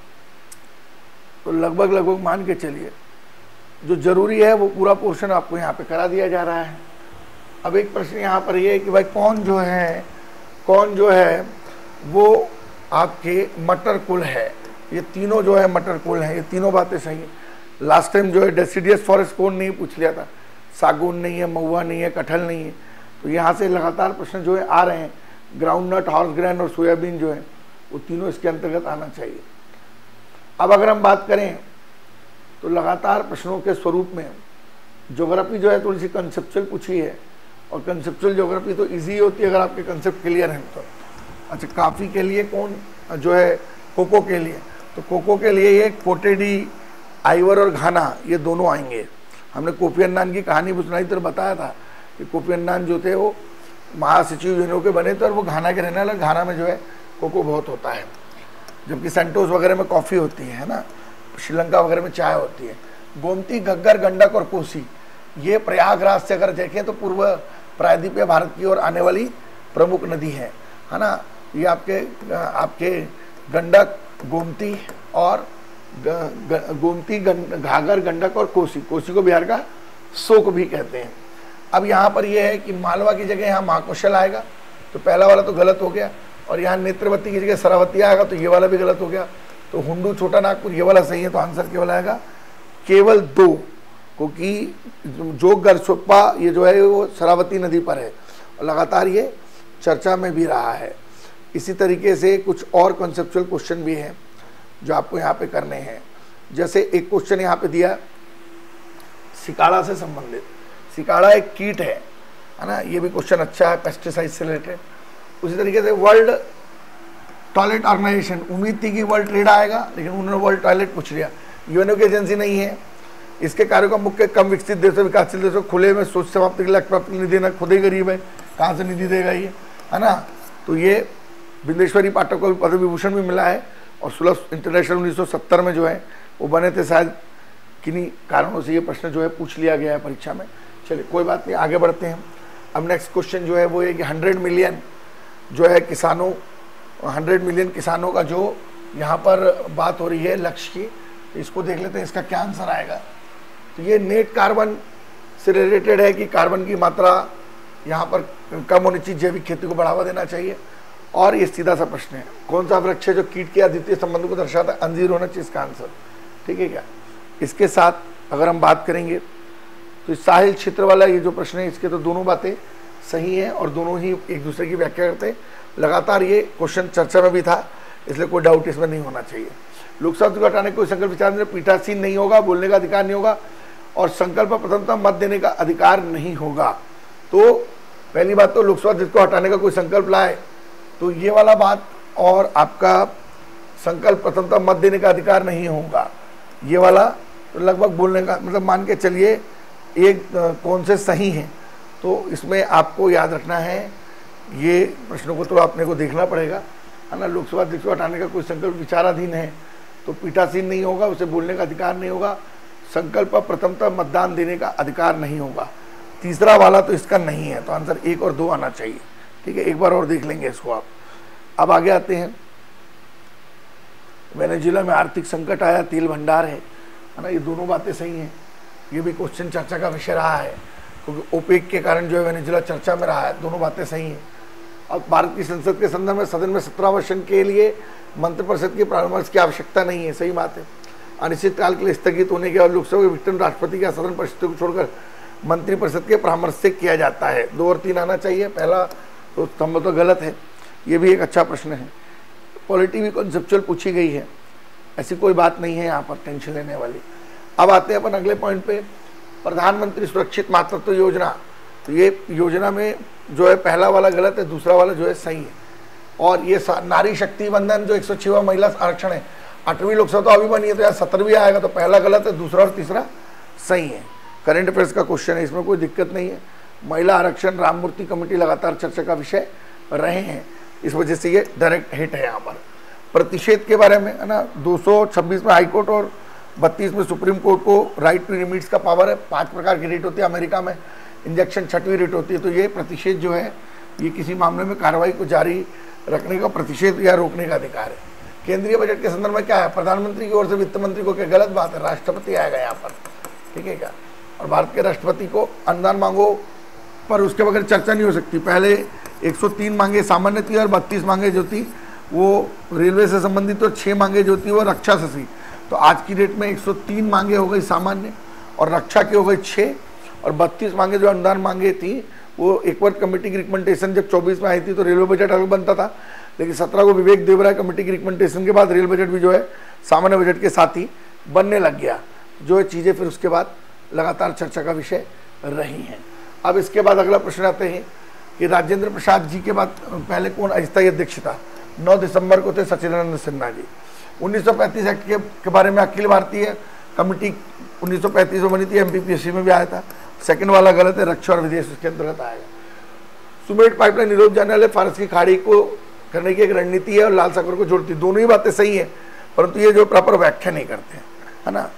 तो लगभग लगभग मान के चलिए जो जरूरी है वो पूरा पोर्शन आपको यहाँ पे करा दिया जा रहा है। अब एक प्रश्न यहाँ पर ये है कि भाई कौन जो है कौन जो है वो आपके मटर कुल है। ये तीनों जो है मटर कुल है, ये तीनों बातें सही है। लास्ट टाइम जो है डेसिडियस फॉरेस्ट कौन नहीं पूछ लिया था, सागौन नहीं है, महुआ नहीं है, कटहल नहीं है। तो यहाँ से लगातार प्रश्न जो है आ रहे हैं। ग्राउंड नट, हॉर्स ग्रैन और सोयाबीन जो है वो तीनों इसके अंतर्गत आना चाहिए। अब अगर हम बात करें तो लगातार प्रश्नों के स्वरूप में ज्योग्राफी जो है थोड़ी सी कंसेप्चुअल पूछी है, और कंसेप्चुअल ज्योग्राफी तो इजी होती है अगर आपके कंसेप्ट क्लियर हैं तो। अच्छा, काफ़ी के लिए कौन जो है, कोको के लिए, तो कोको के लिए ये कोटेडी, आइवर और घाना ये दोनों आएंगे। हमने कोफी अन्नान की कहानी भी सुनाई तो बताया था कि कोफी अन्नान जो थे वो महासचिव यूएनओ के बने थे और वो घाना के रहने वाले। घाना में जो है कोको बहुत होता है, जबकि सेंटोस वगैरह में कॉफ़ी होती है ना, श्रीलंका वगैरह में चाय होती है। गोमती, घग्गर, गंडक और कोसी ये प्रयागराज से अगर देखें तो पूर्व प्रायद्वीपीय भारत की ओर आने वाली प्रमुख नदी है, है ना। ये आपके आपके गंडक, गोमती और गोमती, घाघर, गंडक और कोसी। कोसी को बिहार का शोक भी कहते हैं। अब यहाँ पर यह है कि मालवा की जगह यहाँ महाकौशल आएगा, तो पहला वाला तो गलत हो गया। और यहाँ नेत्रवती की जगह शरावती आएगा, तो ये वाला भी गलत हो गया। तो हुंडू, छोटा नागपुर ये वाला सही है, तो आंसर केवल आएगा केवल दो, क्योंकि जो गरसोप्पा ये जो है वो शरावती नदी पर है और लगातार ये चर्चा में भी रहा है। इसी तरीके से कुछ और कॉन्सेप्चुअल क्वेश्चन भी हैं जो आपको यहाँ पे करने हैं। जैसे एक क्वेश्चन यहाँ पे दिया सिकाड़ा से संबंधित। सिकाड़ा एक कीट है, है ना, ये भी क्वेश्चन अच्छा है, पेस्टिसाइड से रिलेटेड। उसी तरीके से वर्ल्ड टॉयलेट ऑर्गेनाइजेशन, उम्मीद थी कि वर्ल्ड ट्रेड आएगा, लेकिन उन्होंने वर्ल्ड टॉयलेट पूछ लिया। यूएनओ की एजेंसी नहीं है। इसके कार्यों का मुख्य कम विकसित देशों, विकासशील देशों खुले में सोच समाप्ति के लक्ष्य प्राप्ति निधि देना। खुद ही गरीब है, कहाँ से निधि देगा ये, है ना। तो ये बिंदेश्वरी पाठक को पद्म विभूषण भी मिला है, और सुलभ इंटरनेशनल उन्नीस सौ सत्तर में जो है वो बने थे। शायद किन्हीं कारणों से ये प्रश्न जो है पूछ लिया गया है परीक्षा में। चलिए कोई बात नहीं, आगे बढ़ते हैं। अब नेक्स्ट क्वेश्चन जो है वो है कि हंड्रेड मिलियन जो है किसानों हंड्रेड मिलियन किसानों का जो यहाँ पर बात हो रही है लक्ष्य की, तो इसको देख लेते हैं इसका क्या आंसर आएगा। तो ये नेट कार्बन से रिलेटेड है कि कार्बन की मात्रा यहाँ पर कम होनी चाहिए, जैविक खेती को बढ़ावा देना चाहिए। और ये सीधा सा प्रश्न है, कौन सा वृक्ष है जो कीट के अद्वितीय संबंध को दर्शाता है? अंजीर होना चाहिए इसका आंसर, ठीक है क्या। इसके साथ अगर हम बात करेंगे तो साहिल क्षेत्र वाला ये जो प्रश्न है, इसके तो दोनों बातें सही हैं और दोनों ही एक दूसरे की व्याख्या करते हैं। लगातार ये क्वेश्चन चर्चा में भी था, इसलिए कोई डाउट इसमें नहीं होना चाहिए। लोकसभा को हटाने कोई संकल्प विचार में पीठासीन नहीं होगा, बोलने का अधिकार नहीं होगा, और संकल्प प्रथमतः मत देने का अधिकार नहीं होगा। तो पहली बात तो लोकसभा अध्यक्ष को हटाने का कोई संकल्प लाए तो ये वाला बात, और आपका संकल्प प्रथमतः मत देने का अधिकार नहीं होगा ये वाला, तो लगभग बोलने का मतलब मान के चलिए एक कौन से सही हैं। तो इसमें आपको याद रखना है, ये प्रश्नों को तो आपने को देखना पड़ेगा, है ना। लोकसभा अध्यक्ष को हटाने का कोई संकल्प विचाराधीन है तो पीठासीन नहीं होगा, उसे बोलने का अधिकार नहीं होगा, संकल्प प्रथमतः मतदान देने का अधिकार नहीं होगा। तीसरा वाला तो इसका नहीं है, तो आंसर एक और दो आना चाहिए, ठीक है। एक बार और देख लेंगे इसको आप। अब आगे आते हैं, वेनेजुएला में आर्थिक संकट आया, तेल भंडार है, है ना, ये दोनों बातें सही हैं। ये भी क्वेश्चन चर्चा का विषय रहा है, क्योंकि ओपेक के कारण जो है वेनेजुएला चर्चा में रहा है, दोनों बातें सही हैं। और भारत की संसद के संदर्भ में सदन में सत्रह वर्ष के लिए मंत्रिपरिषद के परामर्श की आवश्यकता नहीं है, सही बात है। अनिश्चित काल के लिए स्थगित होने के बाद लोकसभा के विघटन राष्ट्रपति का सदन परिषद को छोड़कर मंत्रिपरिषद के परामर्श से किया जाता है। दो और तीन आना चाहिए, पहला तो स्तंभ तो गलत है। ये भी एक अच्छा प्रश्न है। पॉलिटी भी कॉन्सेप्चुअल पूछी गई है, ऐसी कोई बात नहीं है यहाँ पर टेंशन लेने वाली। अब आते हैं अपन अगले पॉइंट पे, प्रधानमंत्री सुरक्षित मातृत्व योजना। तो ये योजना में जो है पहला वाला गलत है, दूसरा वाला जो है सही है। और ये नारी शक्ति बंधन जो एक सौ छवा महिला आरक्षण है, आठवीं लोकसभा तो अभी बनी है तो यार सत्रहवीं आएगा, तो पहला गलत है, दूसरा और तीसरा सही है। करंट अफेयर्स का क्वेश्चन है, इसमें कोई दिक्कत नहीं है। महिला आरक्षण राममूर्ति कमेटी लगातार चर्चा का विषय रहे हैं, इस वजह से ये डायरेक्ट हिट है यहाँ पर। प्रतिषेध के बारे में है ना, दो सौ छब्बीस में हाईकोर्ट और बत्तीस में सुप्रीम कोर्ट को राइट टू रिमिट्स का पावर है। पांच प्रकार की रेट होती है, अमेरिका में इंजेक्शन छठवीं रेट होती है। तो ये प्रतिषेध जो है ये किसी मामले में कार्रवाई को जारी रखने का, प्रतिषेध या रोकने का अधिकार है। केंद्रीय बजट के संदर्भ में क्या है, प्रधानमंत्री की ओर से वित्त मंत्री को क्या गलत बात है, राष्ट्रपति आएगा यहाँ पर, ठीक है क्या। और भारत के राष्ट्रपति को अनुदान मांगो पर उसके बगैर चर्चा नहीं हो सकती। पहले एक सौ तीन मांगे सामान्य थी और बत्तीस मांगे जो थी वो रेलवे से संबंधित, और छः मांगे जो थी वो रक्षा से थी। तो आज की डेट में एक सौ तीन मांगे हो गई सामान्य और रक्षा की हो गई छः, और बत्तीस मांगे जो अनुदान मांगे थी वो एक वर्ग कमेटी की रिकमेंडेशन जब चौबीस में आई थी तो रेलवे बजट अलग बनता था, लेकिन सत्रह को विवेक देवराय कमेटी की रिकमेंडेशन के बाद रेल बजट भी जो है सामान्य बजट के साथ ही बनने लग गया। जो है चीज़ें फिर उसके बाद लगातार चर्चा का विषय रही हैं। अब इसके बाद अगला प्रश्न आते हैं कि राजेंद्र प्रसाद जी के बाद पहले कौन अस्थायी अध्यक्ष था। नौ दिसंबर को थे सच्चिदानंद सिन्हा जी। उन्नीस सौ पैंतीस एक्ट के, के बारे में अखिल भारतीय कमेटी उन्नीस सौ पैंतीस में बनी थी, एमपीपीएससी में भी आया था। सेकंड वाला गलत है, रक्षा और विदेश उसके अंतर्गत आएगा। सुमेट पाइपलाइन निरोध जाने वाले फारस की खाड़ी को करने की एक रणनीति है और लाल सागर को जोड़ती, दोनों ही बातें सही है, परंतु ये जो प्रॉपर व्याख्या नहीं करते हैं, है ना।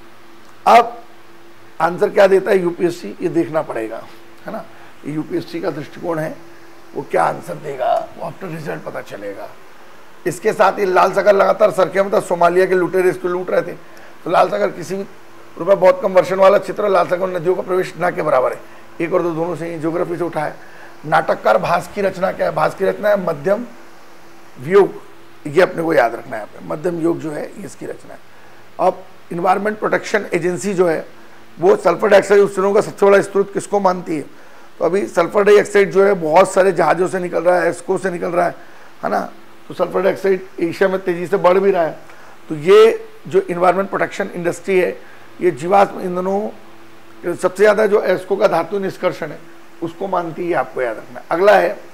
अब आंसर क्या देता है यूपीएससी, ये देखना पड़ेगा, है ना। यूपीएससी का दृष्टिकोण है, वो क्या आंसर देगा वो आफ्टर रिजल्ट पता चलेगा। इसके साथ ही लाल सागर लगातार सरखे में था, सोमालिया के लुटेरे इसको लूट रहे थे। तो लाल सागर किसी भी रुपये बहुत कम वर्षन वाला चित्र, लाल सागर नदियों का प्रवेश न के बराबर है। एक और दो दोनों से ही ज्योग्राफी से उठाया। नाटककार भास की रचना क्या है, भास की रचना है मध्यम वियोग, ये अपने को याद रखना है। यहाँ पे मध्यम योग जो है ये इसकी रचना है। अब इन्वायरमेंट प्रोटेक्शन एजेंसी जो है वो सल्फर डाइऑक्साइड उत्सर्जन का सबसे बड़ा स्रोत किसको मानती है। तो अभी सल्फर डाइऑक्साइड जो है बहुत सारे जहाज़ों से निकल रहा है, एस्को से निकल रहा है, है ना। तो सल्फर डाइऑक्साइड एशिया में तेज़ी से बढ़ भी रहा है। तो ये जो इन्वायरमेंट प्रोटेक्शन इंडस्ट्री है ये जीवाश्म ईंधनों सबसे ज़्यादा जो एस्को का धातु निष्कर्षण है उसको मानती है, आपको याद रखना है। अगला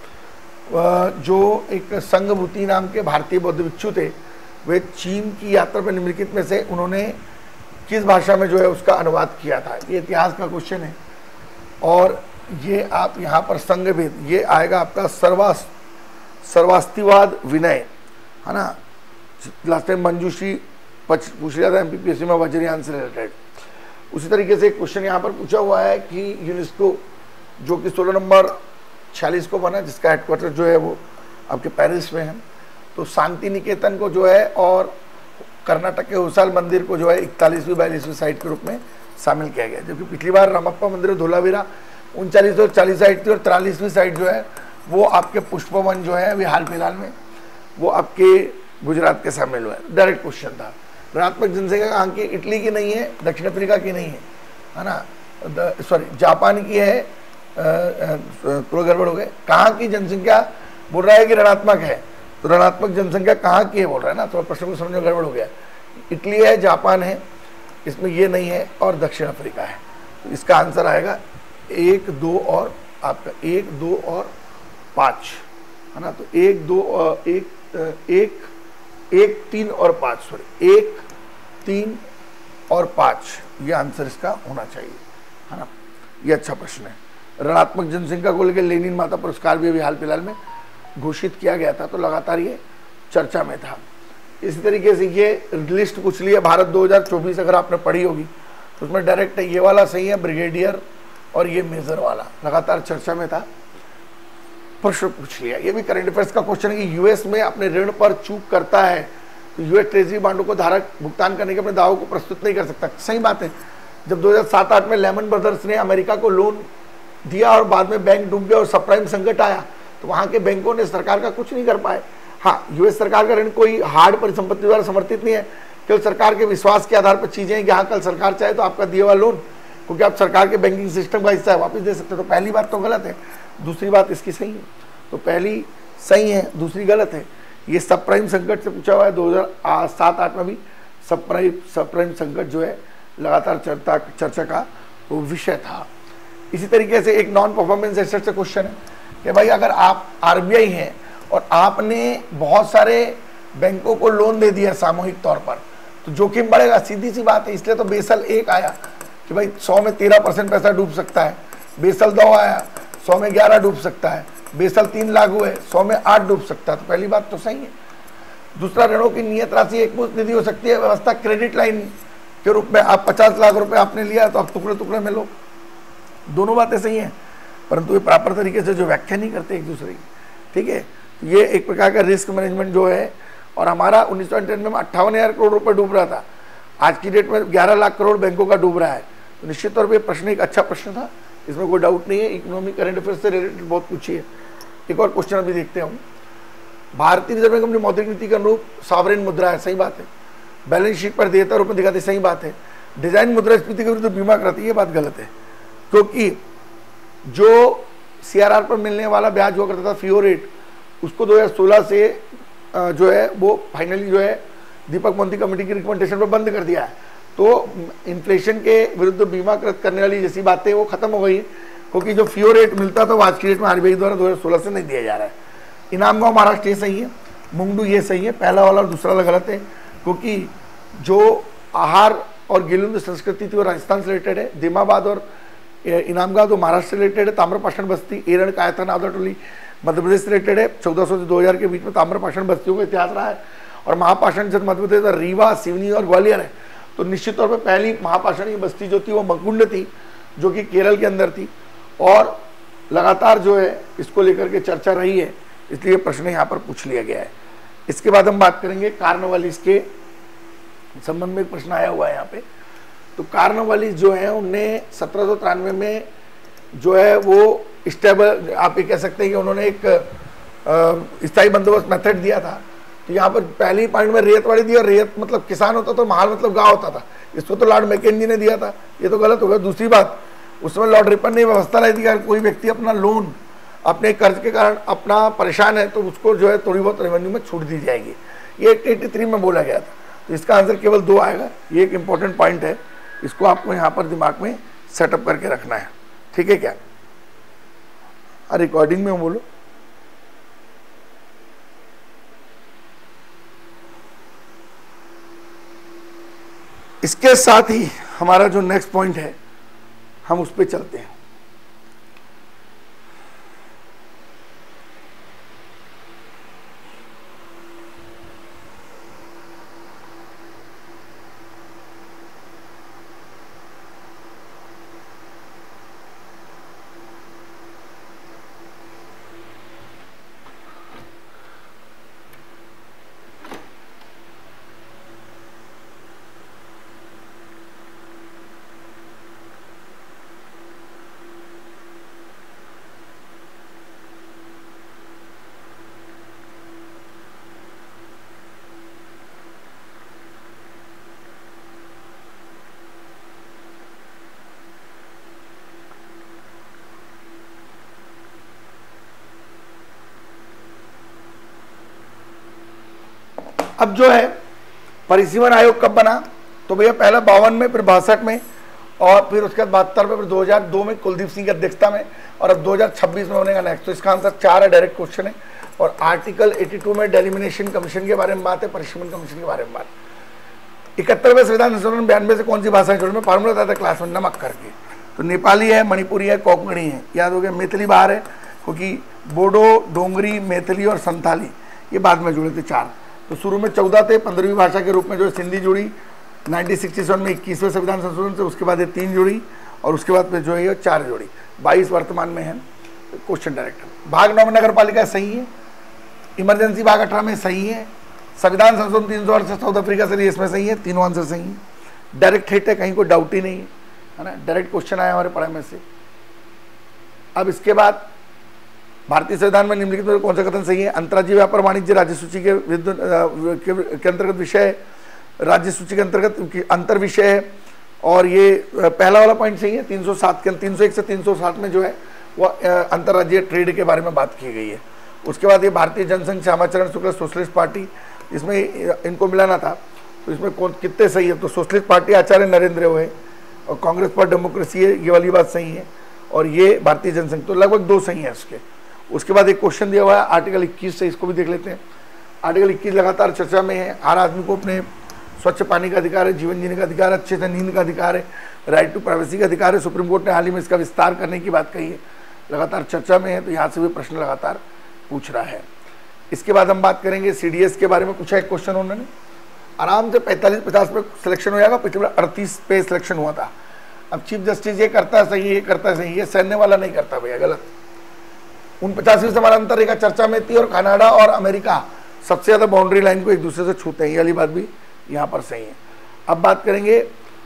है जो एक संघभूति नाम के भारतीय बौद्ध भिक्षु थे, वे चीन की यात्रा पर निम्नलिखित में से उन्होंने किस भाषा में जो है उसका अनुवाद किया था। ये इतिहास का क्वेश्चन है। और ये आप यहाँ पर संघ भेद ये आएगा आपका सर्वास सर्वास्तिवाद विनय, है ना। लास्ट टाइम मंजूषी पच पूछ लिया था एमपीपीएससी में वज्रयान से रिलेटेड। उसी तरीके से एक क्वेश्चन यहाँ पर पूछा हुआ है कि यूनेस्को जो कि सोलह नंबर छियालीस को बना, जिसका हेडक्वार्टर जो है वो आपके पेरिस में है, तो शांति निकेतन को जो है और कर्नाटक के होसाल मंदिर को जो है इकतालीसवीं बयालीसवीं साइट के रूप में शामिल किया गया। जबकि पिछली बार रामप्पा मंदिर धोलावीरा उनचालीस और चालीस साइट थी और तिरालीसवीं साइट जो है वो आपके पुष्पवन जो है अभी हाल फिलहाल में वो आपके गुजरात के शामिल हुआ है। डायरेक्ट क्वेश्चन था। ऋणात्मक जनसंख्या कहाँ की, इटली की नहीं है, दक्षिण अफ्रीका की नहीं है, है ना, सॉरी जापान की है, थोड़ा गड़बड़ हो गए। कहाँ की जनसंख्या बोल रहा है कि ऋणात्मक है, तो ऋणात्मक जनसंख्या कहाँ की है बोल रहा है ना, थोड़ा प्रश्न को समझने में गड़बड़ हो गया। इटली है, जापान है, इसमें ये नहीं है, और दक्षिण अफ्रीका है। तो इसका आंसर आएगा एक दो और आपका एक दो और पाँच, है ना। तो एक दो और एक एक एक तीन और पाँच, सॉरी एक तीन और पाँच, ये आंसर इसका होना चाहिए, है ना। ये अच्छा प्रश्न है। ऋणात्मक जनसंख्या को लेकर लेनिन माता पुरस्कार भी अभी हाल फिलहाल में घोषित किया गया था, तो लगातार ये चर्चा में था। इसी तरीके से ये लिस्ट पूछ ली है भारत दो हज़ार चौबीस, अगर आपने पढ़ी होगी तो उसमें डायरेक्ट ये वाला सही है, ब्रिगेडियर, और ये मेजर वाला लगातार चर्चा में था, प्रश्न पूछ लिया। ये भी करंट अफेयर्स का क्वेश्चन है कि यूएस में अपने ऋण पर चूक करता है तो यूएस ट्रेजरी बांडों को धारक भुगतान करने के अपने दावों को प्रस्तुत नहीं कर सकता। सही बात है। जब दो हज़ार सात आठ में लेमन ब्रदर्स ने अमेरिका को लोन दिया और बाद में बैंक डूब गया और सबप्राइम संकट आया, तो वहाँ के बैंकों ने सरकार का कुछ नहीं कर पाए। हाँ, यूएस सरकार का ऋण कोई हार्ड परिसंपत्ति द्वारा समर्थित नहीं है, केवल सरकार के विश्वास के आधार पर चीजें हैं कि हाँ कल सरकार चाहे तो आपका दिया हुआ लोन, क्योंकि आप सरकार के बैंकिंग सिस्टम का हिस्सा है, वापस दे सकते हो। तो पहली बात तो गलत है, दूसरी बात इसकी सही है। तो पहली सही है, दूसरी गलत है। ये सब प्राइम संकट से पूछा हुआ है, दो हज़ार सात आठ में भी सब प्राइम सब प्राइम संकट जो है लगातार चर्चा चर्चा का वो विषय था। इसी तरीके से एक नॉन परफॉर्मेंस एसेट से क्वेश्चन है कि भाई अगर आप आरबीआई हैं और आपने बहुत सारे बैंकों को लोन दे दिया सामूहिक तौर पर, तो जोखिम बढ़ेगा, सीधी सी बात है। इसलिए तो बेसल एक आया कि भाई सौ में तेरह परसेंट पैसा डूब सकता है, बेसल दो आया सौ में ग्यारह डूब सकता है, बेसल तीन लागू है सौ में आठ डूब सकता है। तो पहली बात तो सही है। दूसरा, ऋणों की नियत राशि एक मुश्त निधि हो सकती है, व्यवस्था क्रेडिट लाइन के रूप में। आप पचास लाख रुपए आपने लिया तो आप टुकड़े टुकड़े में लो, दोनों बातें सही हैं, परंतु ये प्रॉपर तरीके से जो व्याख्या नहीं करते एक दूसरे की, ठीक है। ये एक प्रकार का रिस्क मैनेजमेंट जो है, और हमारा उन्नीस सौ अंठानवे में अट्ठावन हजार करोड़ रुपए डूब रहा था, आज की डेट में ग्यारह लाख करोड़ बैंकों का डूब रहा है। तो निश्चित तौर पर प्रश्न एक अच्छा प्रश्न था, इसमें कोई डाउट नहीं है। इकोनॉमी करंट अफेयर से रिलेटेड बहुत पूछी है। एक और क्वेश्चन अभी देखते हैं हम। भारतीय रिजर्व बैंक अपनी मौद्रिक नीति के अनुरूप सॉवरेन मुद्रा है, सही बात है। बैलेंस शीट पर देयता रूप में दिखाते, सही बात है। डिजाइन मुद्रास्फीति के विरुद्ध बीमा कराती है, ये बात गलत है, क्योंकि जो सीआरआर पर मिलने वाला ब्याज हुआ करता था फियो रेट, उसको दो हज़ार सोलह से जो है वो फाइनली जो है दीपक मोदी कमेटी की रिकमेंडेशन पर बंद कर दिया है। तो इन्फ्लेशन के विरुद्ध बीमा करने वाली जैसी बातें वो खत्म हो गई है, क्योंकि जो फियो रेट मिलता था वो आज की डेट में आरबीआई द्वारा दो हज़ार सोलह से नहीं दिया जा रहा है। इनाम गांव महाराष्ट्र ये सही है, मुंगडू ये सही है, पहला वाला और दूसरा वाला गलत है, क्योंकि जो आहार और गिलुंद संस्कृति थी वो राजस्थान से रिलेटेड है। दिमाबाद और इनामगांव तो महाराष्ट्र से रिलेटेड है। ताम्रपाषाण बस्ती एरण कायथन आदरटोली मध्य प्रदेश से रिलेटेड है। चौदह सौ से दो हज़ार के बीच में ताम्रपाषाण बस्तियों का इतिहास रहा है, और महापाषाण जब मध्य प्रदेश रीवा, सिवनी और ग्वालियर है। तो निश्चित तौर पर पहली महापाषाणी बस्ती जो थी वो मकुंड थी, जो कि केरल के अंदर थी, और लगातार जो है इसको लेकर के चर्चा रही है, इसलिए प्रश्न यहाँ पर पूछ लिया गया है। इसके बाद हम बात करेंगे कार्नवालिस के संबंध में। एक प्रश्न आया हुआ है यहाँ पे। तो कार्नवालिस जो है उनने सत्रह सौ तिरानवे में जो है वो स्टेबल, आप ये कह सकते हैं कि उन्होंने एक स्थायी बंदोबस्त मेथड दिया था। तो यहाँ पर पहली पॉइंट में रेतवाड़ी दी, और रेत मतलब किसान होता था, महाल मतलब गाँव होता था, इसको तो लॉर्ड मैकेंजी ने दिया था, ये तो गलत हो गया। दूसरी बात, उस समय लॉर्ड रिपन ने व्यवस्था लाई थी कि कोई व्यक्ति अपना लोन अपने कर्ज के कारण अपना परेशान है तो उसको जो है थोड़ी बहुत रेवेन्यू में छूट दी जाएगी, ये तिरासी में बोला गया था। तो इसका आंसर केवल दो आएगा, ये एक इंपॉर्टेंट पॉइंट है, इसको आपको यहाँ पर दिमाग में सेटअप करके रखना है, ठीक है क्या। रिकॉर्डिंग में बोलो। इसके साथ ही हमारा जो नेक्स्ट पॉइंट है हम उस पर चलते हैं। अब जो है परिसीमन आयोग कब बना, तो भैया पहला बावन में, फिर बासठ में, और फिर उसके बाद बहत्तर में, फिर दो हज़ार दो में कुलदीप सिंह की अध्यक्षता में, और अब दो हज़ार छब्बीस में बनेगा नेक्स्ट। तो इसका आंसर चार है, डायरेक्ट क्वेश्चन है। और आर्टिकल बयासी में डेलिमिनेशन कमीशन के बारे में बात है, परिसीमन कमीशन के बारे में बात। इकहत्तरवें संविधान संशोधन बयानवे से कौन सी भाषा जोड़ने में फार्मूला था, था क्लास में नमक करके। तो नेपाली है, मणिपुरी है, कोंकणी है, याद हो गया। मैथिली बाहर है, क्योंकि बोडो, डोंगरी, मैथिली और संथाली ये बाद में जुड़े थे चार। तो शुरू में चौदह थे, पंद्रहवीं भाषा के रूप में जो सिंधी जुड़ी नाइनटीन सिक्सटी सेवन में इक्कीसवें संविधान संशोधन से, उसके बाद ये तीन जुड़ी, और उसके बाद जो है चार जुड़ी, बाईस वर्तमान में है। Question direct. भाग नौ में नगर पालिका सही है, इमरजेंसी भाग अठारह में सही है, संविधान संशोधन तीन सौ अड़सठ साउथ अफ्रीका से लिए इसमें सही है, तीनों आंसर सही है। डायरेक्ट हिट है, कहीं कोई डाउट ही नहीं है, है ना। डायरेक्ट क्वेश्चन आया हमारे पढ़ाई में से। अब इसके बाद भारतीय संविधान में निम्नलिखित में कौन सा कथन सही है। अंतर्राज्यीय व्यापार वाणिज्य राज्य सूची के विरुद्ध के अंतर्गत विषय, राज्य सूची के अंतर्गत अंतर विषय है, और ये पहला वाला पॉइंट सही है। तीन सौ सात के तीन सौ एक से तीन सौ सात में जो है वो अंतर्राज्यीय ट्रेड के बारे में बात की गई है। उसके बाद ये भारतीय जनसंघ श्यामाचरण शुक्ल सोशलिस्ट पार्टी, इसमें इनको मिलाना था, तो इसमें कौन कितने सही है? तो सोशलिस्ट पार्टी आचार्य नरेंद्र वो है, और कांग्रेस पर डेमोक्रेसी है, ये वाली बात सही है, और ये भारतीय जनसंघ, तो लगभग दो सही है उसके। उसके बाद एक क्वेश्चन दिया हुआ है आर्टिकल इक्कीस से, इसको भी देख लेते हैं। आर्टिकल इक्कीस लगातार चर्चा में है। हर आदमी को अपने स्वच्छ पानी का अधिकार है, जीवन जीने का अधिकार है, अच्छे से नींद का अधिकार है, राइट टू प्राइवेसी का अधिकार है। सुप्रीम कोर्ट ने हाल ही में इसका विस्तार करने की बात कही है, लगातार चर्चा में है, तो यहाँ से भी प्रश्न लगातार पूछ रहा है। इसके बाद हम बात करेंगे सीडीएस के बारे में। पूछा एक क्वेश्चन उन्होंने, आराम से पैंतालीस पचास पे सिलेक्शन हो जाएगा, पिछले बार अड़तीस पे सिलेक्शन हुआ था। अब चीफ जस्टिस ये करता है सही, ये करता है सही, ये सैन्य वाला नहीं करता भैया, गलत। उन पचासी से हमारा अंतर रेखा चर्चा में थी, और कनाडा और अमेरिका सबसे ज्यादा बाउंड्री लाइन को एक दूसरे से छूते हैं, ये वाली बात भी यहाँ पर सही है। अब बात करेंगे,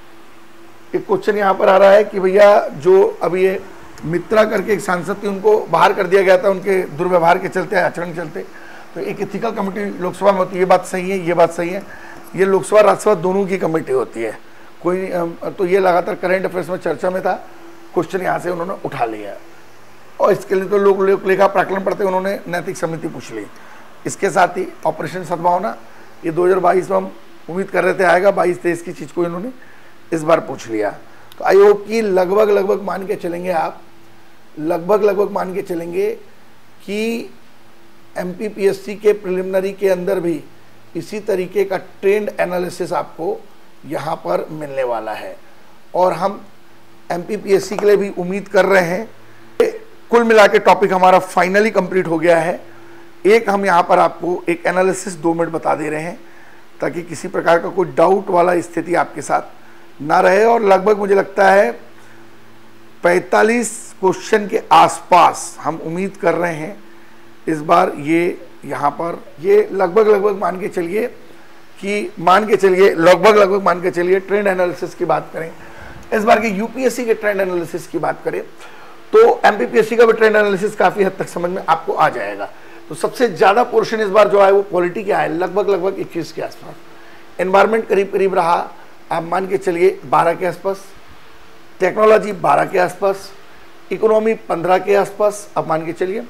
एक क्वेश्चन यहाँ पर आ रहा है कि भैया जो अभी ये मित्रा करके एक सांसद थी, उनको बाहर कर दिया गया था उनके दुर्व्यवहार के चलते, आचरण के चलते, तो एक एथिकल कमेटी लोकसभा में होती है, ये बात सही है, ये बात सही है। ये लोकसभा राज्यसभा दोनों की कमेटी होती है, कोई तो ये लगातार करंट अफेयर्स में चर्चा में था, क्वेश्चन यहाँ से उन्होंने उठा लिया, और इसके लिए तो लोग लोक लेखा प्राकलन पढ़ते उन्होंने नैतिक समिति पूछ ली। इसके साथ ही ऑपरेशन सद्भावना, ये दो हज़ार बाईस में हम उम्मीद कर रहे थे आएगा, बाईस तेईस की चीज़ को इन्होंने इस बार पूछ लिया। तो आई होप कि लगभग लगभग मान के चलेंगे आप, लगभग लगभग मान के चलेंगे कि एमपीपीएससी के प्रिलिमिनरी के अंदर भी इसी तरीके का ट्रेंड एनालिसिस आपको यहाँ पर मिलने वाला है, और हम एमपीपीएससी के लिए भी उम्मीद कर रहे हैं। कुल मिला के टॉपिक हमारा फाइनली कंप्लीट हो गया है। एक हम यहाँ पर आपको एक एनालिसिस दो मिनट बता दे रहे हैं, ताकि किसी प्रकार का कोई डाउट वाला स्थिति आपके साथ ना रहे, और लगभग मुझे लगता है पैंतालीस क्वेश्चन के आसपास हम उम्मीद कर रहे हैं इस बार। ये यहाँ पर ये लगभग लगभग मान के चलिए कि मान के चलिए लगभग लगभग मान के चलिए ट्रेंड एनालिसिस की बात करें, इस बार के यूपीएससी के ट्रेंड एनालिसिस की बात करें, तो एमपीपीएससी का भी ट्रेंड एनालिसिस काफी हद तक समझ में आपको आ जाएगा। तो सबसे ज्यादा पोर्शन इस बार जो है वो पॉलिटी का है, लगभग लगभग इक्कीस के आसपास। एनवायरमेंट करीब करीब रहा, आप मान के चलिए बारह के आसपास, टेक्नोलॉजी बारह के आसपास, इकोनॉमी पंद्रह के आसपास आप मान के चलिए,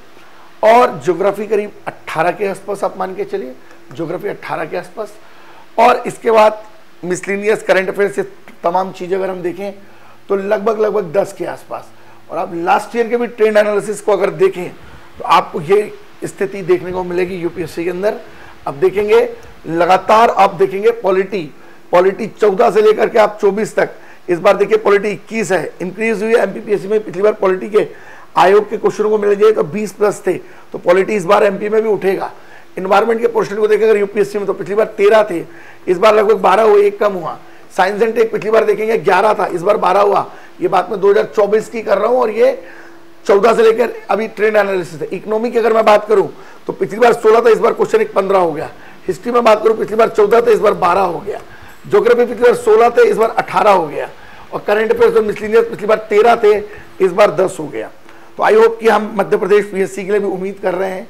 और ज्योग्राफी करीब अट्ठारह के आसपास आप मान के चलिए, ज्योग्राफी अट्ठारह के आसपास, और इसके बाद मिसलिनियस करंट अफेयर से तमाम चीज़ें अगर हम देखें तो लगभग लगभग दस के आसपास। और आप लास्ट ईयर के भी ट्रेंड एनालिसिस को अगर देखें तो आपको ये स्थिति देखने को मिलेगी यूपीएससी के अंदर। अब देखेंगे लगातार, आप देखेंगे पॉलिटी पॉलिटी चौदह से लेकर के आप चौबीस तक, इस बार देखिए पॉलिटी इक्कीस है, इंक्रीज हुई है एमपीपीएससी में। पिछली बार पॉलिटी के आयोग के क्वेश्चनों को मिल जाए तो बीस प्लस थे, तो पॉलिटी इस बार एमपी में भी उठेगा। इन्वायरमेंट के पोर्शन को देखें अगर यूपीएससी में तो पिछली बार तेरह थे, इस बार लगभग बारह हुए, एक कम हुआ। साइंस एंड टेक पिछली बार देखेंगे ग्यारह था, इस बार बारह हुआ। ये बात मैं दो हज़ार चौबीस की कर रहा हूं, और ये चौदह से लेकर अभी ट्रेंड एनालिसिस है। इकोनॉमी की अगर मैं बात करूं तो पिछली बार सोलह था, इस बार क्वेश्चन एक पंद्रह हो गया। हिस्ट्री में बात करूं पिछली बार चौदह था, इस बार बारह हो गया। ज्योग्राफी पिछली बार सोलह थे, इस बार अठारह हो गया। और करंट अफेयर्स और मिसलिनियस पिछली बार तेरह थे, इस बार दस हो गया। तो आई होप कि हम मध्य प्रदेश पीएससी के लिए भी उम्मीद कर रहे हैं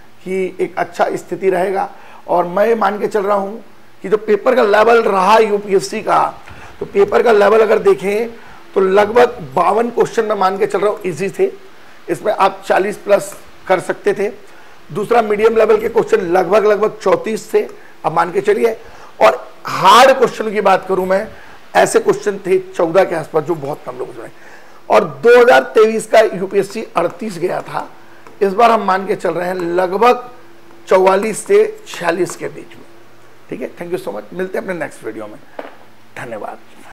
कि एक अच्छा स्थिति रहेगा। और मैं मान के चल रहा हूं कि जो पेपर का लेवल रहा यूपीएससी का, तो पेपर का लेवल अगर देखें तो लगभग बावन क्वेश्चन में मान के चल रहा हूं इजी थे, इसमें आप चालीस प्लस कर सकते थे। दूसरा मीडियम लेवल के क्वेश्चन लगभग लगभग चौंतीस थे, अब मान के चलिए। और हार्ड क्वेश्चन की बात करूं मैं, ऐसे क्वेश्चन थे चौदह के आसपास जो बहुत कम लोग जुड़े। और दो हज़ार तेईस का यूपीएससी अड़तीस गया था, इस बार हम मान के चल रहे हैं लगभग चौवालीस से छियालीस के बीच में। ठीक है, थैंक यू सो मच, मिलते हैं अपने नेक्स्ट वीडियो में, धन्यवाद।